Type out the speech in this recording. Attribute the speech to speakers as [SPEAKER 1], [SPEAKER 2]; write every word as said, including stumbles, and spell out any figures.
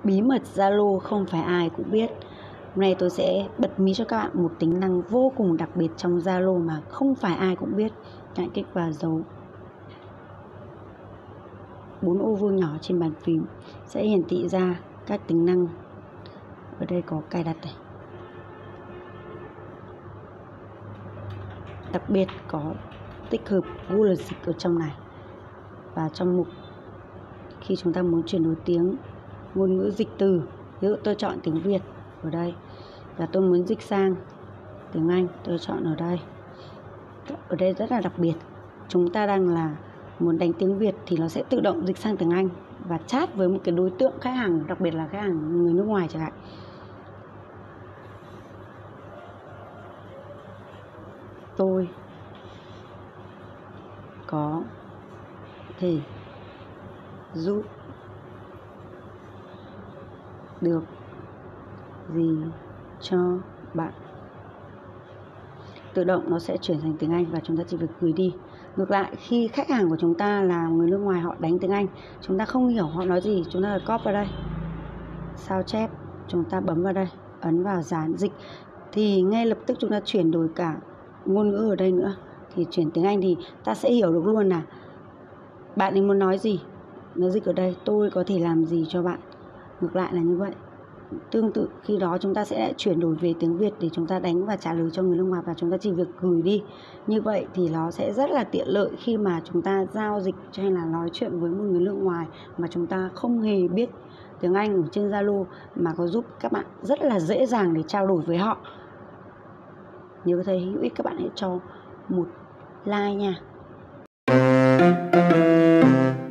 [SPEAKER 1] Bí mật Zalo không phải ai cũng biết. Hôm nay tôi sẽ bật mí cho các bạn một tính năng vô cùng đặc biệt trong Zalo mà không phải ai cũng biết. Các bạn kích vào dấu bốn ô vuông nhỏ trên bàn phím sẽ hiển thị ra các tính năng. Ở đây có cài đặt này. Đặc biệt có tích hợp Google Dịch ở trong này. Và trong mục khi chúng ta muốn chuyển đổi tiếng ngôn ngữ dịch từ, ví dụ tôi chọn tiếng Việt ở đây và tôi muốn dịch sang tiếng Anh, tôi chọn ở đây. Ở đây rất là đặc biệt, chúng ta đang là muốn đánh tiếng Việt thì nó sẽ tự động dịch sang tiếng Anh và chat với một cái đối tượng khách hàng, đặc biệt là khách hàng người nước ngoài chẳng hạn. Tôi có thể giúp được gì cho bạn. Tự động nó sẽ chuyển thành tiếng Anh và chúng ta chỉ việc gửi đi. Ngược lại, khi khách hàng của chúng ta là người nước ngoài, họ đánh tiếng Anh, chúng ta không hiểu họ nói gì, chúng ta copy vào đây, sao chép, chúng ta bấm vào đây, ấn vào dán dịch thì ngay lập tức chúng ta chuyển đổi cả ngôn ngữ ở đây nữa. Thì chuyển tiếng Anh thì ta sẽ hiểu được luôn là bạn ấy muốn nói gì. Nó dịch ở đây, tôi có thể làm gì cho bạn. Ngược lại là như vậy. Tương tự khi đó chúng ta sẽ lại chuyển đổi về tiếng Việt để chúng ta đánh và trả lời cho người nước ngoài và chúng ta chỉ việc gửi đi. Như vậy thì nó sẽ rất là tiện lợi khi mà chúng ta giao dịch hay là nói chuyện với một người nước ngoài mà chúng ta không hề biết tiếng Anh ở trên Zalo, mà có giúp các bạn rất là dễ dàng để trao đổi với họ. Nếu thấy hữu ích các bạn hãy cho một like nha.